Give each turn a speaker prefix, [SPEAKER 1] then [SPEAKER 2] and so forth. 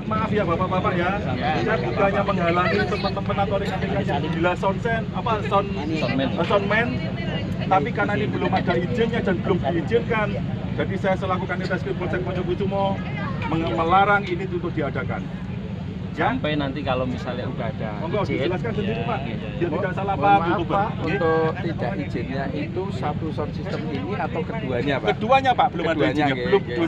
[SPEAKER 1] maaf ya bapak-bapak ya, saya bukannya menghalangi teman-teman atau rekan-rekan yang bila soundman, tapi karena ini belum ada izinnya dan belum diizinkan, jadi saya selaku Kanit Reskrim Polsek Wonokusumo melarang ini untuk diadakan.
[SPEAKER 2] Sampai nanti kalau misalnya udah ada izin,
[SPEAKER 1] dijelaskan sendiri Pak, biar tidak salah
[SPEAKER 3] Mohon
[SPEAKER 1] paham
[SPEAKER 3] maaf Pak, untuk tidak izinnya itu satu sound system ini atau keduanya Pak?
[SPEAKER 1] Keduanya Pak, belum ada izinnya, belum